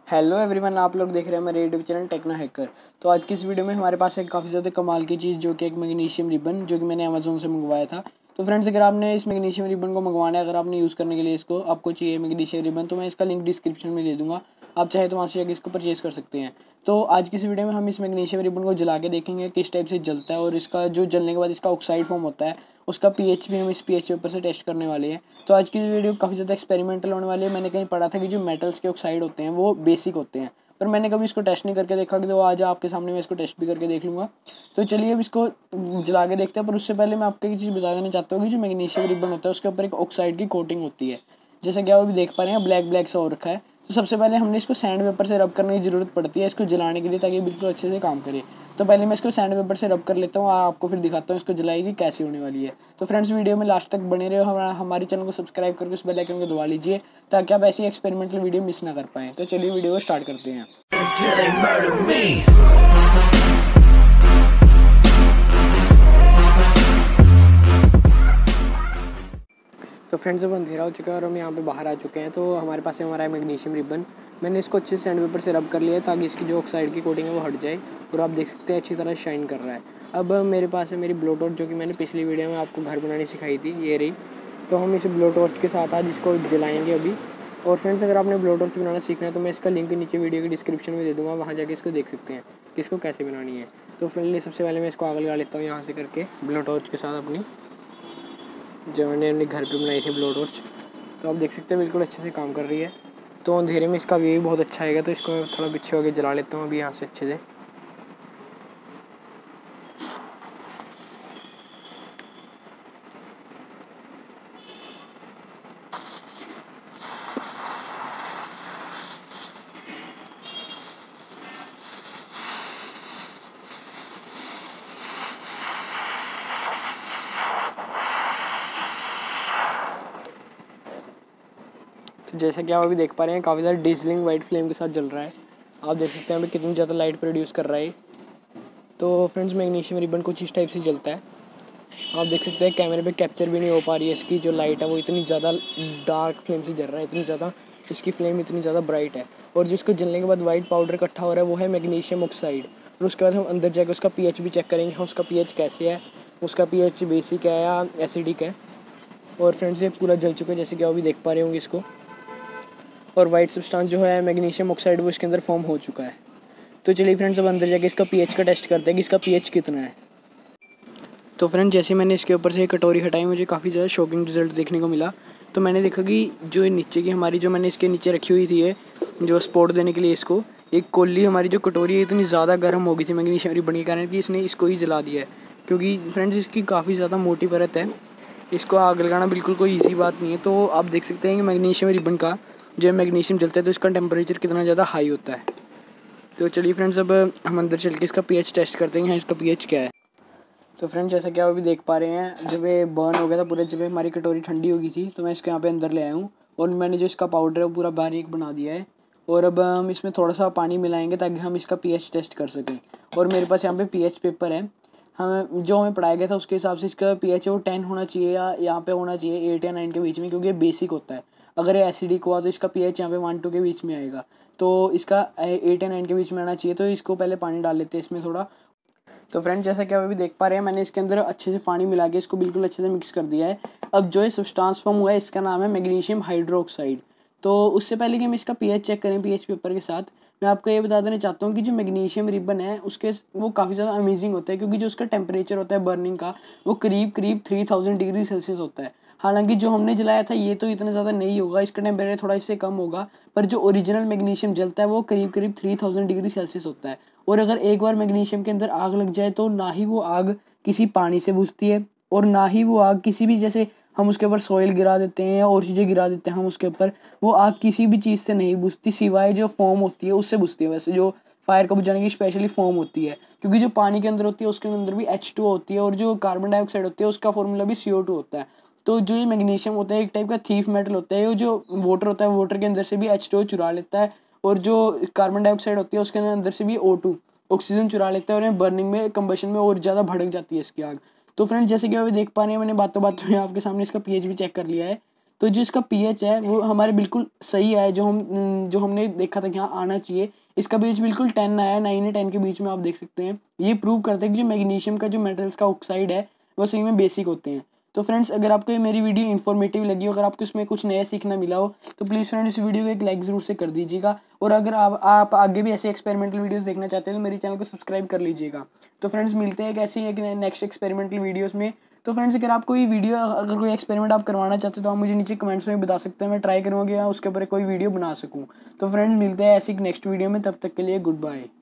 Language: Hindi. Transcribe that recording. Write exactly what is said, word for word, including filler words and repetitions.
हेलो एवरीवन, आप लोग देख रहे हैं मेरे यूट्यूब चैनल टेक्नो हैकर। तो आज की इस वीडियो में हमारे पास एक काफ़ी ज़्यादा कमाल की चीज़ जो कि एक मैग्नीशियम रिबन जो कि मैंने अमेजोन से मंगवाया था। तो फ्रेंड्स, अगर आपने इस मैग्नीशियम रिबन को मंगवाना है, अगर आपने यूज़ करने के लिए इसको आपको चाहिए मैग्नीशियम रिबन, तो मैं इसका लिंक डिस्क्रिप्शन में दे दूँगा। आप चाहे तो वहाँ से जाकर इसको परचेज़ कर सकते हैं। तो आज की इस वीडियो में हम इस मैग्नीशियम रिबन को जला के देखेंगे किस टाइप से जलता है, और इसका जो जलने के बाद इसका ऑक्साइड फॉर्म होता है उसका पीएच भी हम इस पीएच पेपर से टेस्ट करने वाले हैं। तो आज की वीडियो काफ़ी ज़्यादा एक्सपेरिमेंटल होने वाली है। मैंने कहीं पढ़ा था कि जो मेटल्स के ऑक्साइड होते हैं वो बेसिक होते हैं, पर मैंने कभी इसको टेस्ट नहीं करके देखा कि तो आज आपके सामने मैं इसको टेस्ट भी करके देख लूँगा। तो चलिए अब इसको जला के देखते हैं। पर उससे पहले मैं आपको एक चीज़ बता देना चाहता हूँ कि जो मैग्नीशियम रिबन होता है उसके ऊपर एक ऑक्साइड की कोटिंग होती है, जैसे कि आप अभी देख पा रहे हैं ब्लैक ब्लैक सा हो रखा है। तो सबसे पहले हमने इसको सैंड पेपर से रब करने की ज़रूरत पड़ती है इसको जलाने के लिए, ताकि बिल्कुल अच्छे से काम करे। तो पहले मैं इसको सैंड पेपर से रब कर लेता हूँ, आपको फिर दिखाता हूँ इसको जलाएगी कैसी होने वाली है। तो फ्रेंड्स, वीडियो में लास्ट तक बने रहे हो, हमारा हमारे चैनल को सब्सक्राइब करके उस बेल आइकन को दबा लीजिए ताकि आप ऐसी एक्सपेरिमेंटल वीडियो मिस ना कर पाएँ। तो चलिए वीडियो को स्टार्ट करते हैं। तो फ्रेंड्स, अब अंधेरा हो चुका है और हम यहाँ पे बाहर आ चुके हैं। तो हमारे पास है हमारा मैग्नीशियम रिबन। मैंने इसको अच्छे से सैंड पेपर से रब कर लिया है ताकि इसकी जो ऑक्साइड की कोटिंग है वो हट जाए, और आप देख सकते हैं अच्छी तरह शाइन कर रहा है। अब मेरे पास है मेरी ब्लो टॉर्च, जो कि मैंने पिछली वीडियो में आपको घर बनानी सिखाई थी, ये रही। तो हम इस ब्लो टॉर्च के साथ आज इसको जलाएँगे अभी। और फ्रेंड्स, अगर आपने ब्लो टॉर्च बनाना सीखना है तो मैं इसका लिंक नीचे वीडियो के डिस्क्रिप्शन में दे दूँगा, वहाँ जाके इसको देख सकते हैं कि इसको कैसे बनानी है। तो पहले सबसे पहले मैं इसको आग लगा लेता हूँ यहाँ से करके ब्लो टॉर्च के साथ अपनी, जो मैंने अपने घर पे बनाई थी ब्लो टॉर्च। तो आप देख सकते हैं बिल्कुल अच्छे से काम कर रही है। तो अंधेरे में इसका व्यू भी बहुत अच्छा आएगा। तो इसको मैं थोड़ा पीछे होकर जला लेता हूँ अभी यहाँ से अच्छे से। तो जैसा कि आप अभी देख पा रहे हैं काफ़ी ज़्यादा डिजलिंग वाइट फ्लेम के साथ जल रहा है। आप देख सकते हैं अभी कितनी ज़्यादा लाइट प्रोड्यूस कर रहा है। तो फ्रेंड्स, मैग्नीशियम रिबन कुछ इस टाइप से जलता है। आप देख सकते हैं कैमरे पे कैप्चर भी नहीं हो पा रही है इसकी जो लाइट है, वो इतनी ज़्यादा डार्क फ्लेम से जल रहा है, इतनी ज़्यादा इसकी फ्लेम इतनी ज़्यादा ब्राइट है। और जिसको जलने के बाद वाइट पाउडर इकट्ठा हो रहा है वो है मैग्नीशियम ऑक्साइड। और उसके बाद हम अंदर जाकर उसका पीएच भी चेक करेंगे, हाँ उसका पीएच कैसे है, उसका पीएच बेसिक है या एसिडिक है। और फ्रेंड्स, ये पूरा जल चुका है जैसे कि आप अभी देख पा रहे होंगे इसको। और वाइट सब्सटेंस जो है मैग्नीशियम ऑक्साइड वो इसके अंदर फॉर्म हो चुका है। तो चलिए फ्रेंड्स, अब अंदर जाके इसका पीएच का टेस्ट करते हैं कि इसका पीएच कितना है। तो फ्रेंड, जैसे मैंने इसके ऊपर से एक कटोरी हटाई, मुझे काफ़ी ज़्यादा शॉकिंग रिजल्ट देखने को मिला। तो मैंने देखा कि जो नीचे की हमारी जो मैंने इसके नीचे रखी हुई थी, ये जो स्पोर्ट देने के लिए इसको, एक कोली हमारी जो कटोरी है इतनी ज़्यादा गर्म हो गई थी मैग्नीशियम रिबन के कारण कि इसने इसको ही जला दिया है। क्योंकि फ्रेंड्स, इसकी काफ़ी ज़्यादा मोटी परत है, इसको आग लगाना बिल्कुल कोई ईजी बात नहीं है। तो आप देख सकते हैं कि मैग्नीशियम रिबन का जो मैग्नीशियम जलता है तो इसका टेम्परेचर कितना ज़्यादा हाई होता है। तो चलिए फ्रेंड्स, अब हम अंदर चल के इसका पीएच टेस्ट करते हैं, इसका पीएच क्या है। तो फ्रेंड्स, जैसा कि आप अभी देख पा रहे हैं, जब ये बर्न हो गया था पूरे, जब हमारी कटोरी ठंडी हो गई थी तो मैं इसके यहाँ पे अंदर ले आया हूँ, और मैंने जो इसका पाउडर है वो पूरा बारीक बना दिया है। और अब हम इसमें थोड़ा सा पानी मिलाएंगे ताकि हम इसका पीएच टेस्ट कर सकें। और मेरे पास यहाँ पे पीएच पेपर है, हमें जो हमें पढ़ाया गया था उसके हिसाब से इसका पीएच है वो टेन होना चाहिए, या यहाँ पे होना चाहिए एट या नाइन के बीच में, क्योंकि ये बेसिक होता है। अगर ये एसिडिक हुआ तो इसका पीएच यहाँ पे वन टू के बीच में आएगा। तो इसका एट या नाइन के बीच में आना चाहिए। तो इसको पहले पानी डाल लेते हैं इसमें थोड़ा। तो फ्रेंड, जैसा कि आप अभी देख पा रहे हैं, मैंने इसके अंदर अच्छे से पानी मिला के इसको बिल्कुल अच्छे से मिक्स कर दिया है। अब जो ये सब्सटेंस फॉर्म हुआ है इसका नाम है मैग्नीशियम हाइड्रोक्साइड। तो उससे पहले कि हम इसका पीएच चेक करें पीएच पेपर के साथ, मैं आपको ये बता देना चाहता हूँ कि जो मैग्नीशियम रिबन है उसके वो काफ़ी ज़्यादा अमेजिंग होता है, क्योंकि जो उसका टेम्परेचर होता है बर्निंग का वो करीब करीब थ्री थाउजेंड डिग्री सेल्सियस होता है। हालांकि जो हमने जलाया था ये तो इतना ज़्यादा नहीं होगा, इसका टेम्परेचर थोड़ा इससे कम होगा, पर जो ओरिजिनल मैग्नीशियम जलता है वो करीब करीब थ्री थाउजेंड डिग्री सेल्सियस होता है। और अगर एक बार मैग्नीशियम के अंदर आग लग जाए तो ना ही वो आग किसी पानी से बुझती है, और ना ही वो आग किसी भी, जैसे हम उसके ऊपर सॉइल गिरा देते हैं या और चीज़ें गिरा देते हैं हम उसके ऊपर, वो आग किसी भी चीज़ से नहीं बुझती सिवाय जो फॉर्म होती है उससे बुझती है। वैसे जो फायर को बुझाने की स्पेशली फॉर्म होती है, क्योंकि जो पानी के अंदर होती है उसके अंदर भी एच टू होती है, और जो कार्बन डाइऑक्साइड होती है उसका फॉर्मूला भी सी ओ टू होता है। तो जो ये मैग्नीशियम होता है एक टाइप का थीफ मेटल होता है, जो वाटर होता है वाटर के अंदर से भी एच टू चुरा लेता है, और जो कार्बन डाइऑक्साइड होती है उसके अंदर से भी ओ टू ऑक्सीजन चुरा लेता है, और बर्निंग में कंबशन में और ज़्यादा भड़क जाती है इसकी आग। तो फ्रेंड्स, जैसे कि अभी देख पा रहे हैं, मैंने बातों बातों में आपके सामने इसका पीएच भी चेक कर लिया है। तो जो इसका पीएच है वो हमारे बिल्कुल सही है, जो हम जो हमने देखा था कि यहाँ आना चाहिए। इसका पीएच बिल्कुल टेन आया है, नाइन या टेन के बीच में आप देख सकते हैं। ये प्रूव करता है कि जो मैग्नीशियम का जो मेटल्स का ऑक्साइड है वो सही में बेसिक होते हैं। तो फ्रेंड्स, अगर आपको ये मेरी वीडियो इन्फॉर्मेटिव लगी हो, अगर आपको इसमें कुछ नया सीखना मिला हो, तो प्लीज़ फ्रेंड्स इस वीडियो को एक लाइक ज़रूर से कर दीजिएगा। और अगर आप आप आगे भी ऐसे एक्सपेरिमेंटल वीडियोस देखना चाहते हैं तो मेरे चैनल को सब्सक्राइब कर लीजिएगा। तो फ्रेंड्स, मिलते हैं एक ऐसी एक नेक्स्ट एक्सपेरिमेंटल वीडियोज़ में। तो फ्रेंड्स, अगर आप कोई वीडियो अगर कोई एक्सपेरिमेंट आप करवाना चाहते हो तो आप मुझे नीचे कमेंट्स में बता सकते हैं, मैं ट्राई करूँगा कि उसके ऊपर कोई वीडियो बना सकूँ। तो फ्रेंड्स, मिलते हैं ऐसी नेक्स्ट वीडियो में, तब तक के लिए गुड बाय।